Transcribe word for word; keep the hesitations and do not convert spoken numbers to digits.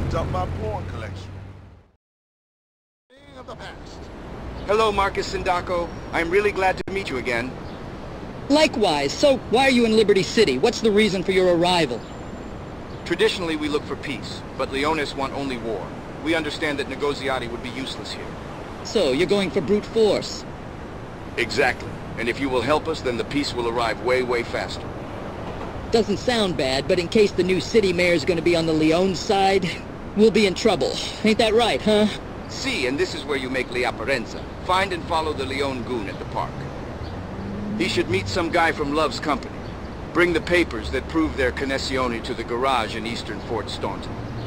cleans up my porn collection. Thing of the past. Hello, Marcus Sindacco. I'm really glad to meet you again. Likewise. So, why are you in Liberty City? What's the reason for your arrival? Traditionally, we look for peace, but Leones want only war. We understand that negoziati would be useless here. So, you're going for brute force? Exactly. And if you will help us, then the peace will arrive way, way faster. Doesn't sound bad, but in case the new city mayor's gonna be on the Leone side, we'll be in trouble. Ain't that right, huh? See, and this is where you make Leapparenza. Find and follow the Leone goon at the park. He should meet some guy from Love's company. Bring the papers that prove their connessione to the garage in eastern Fort Staunton.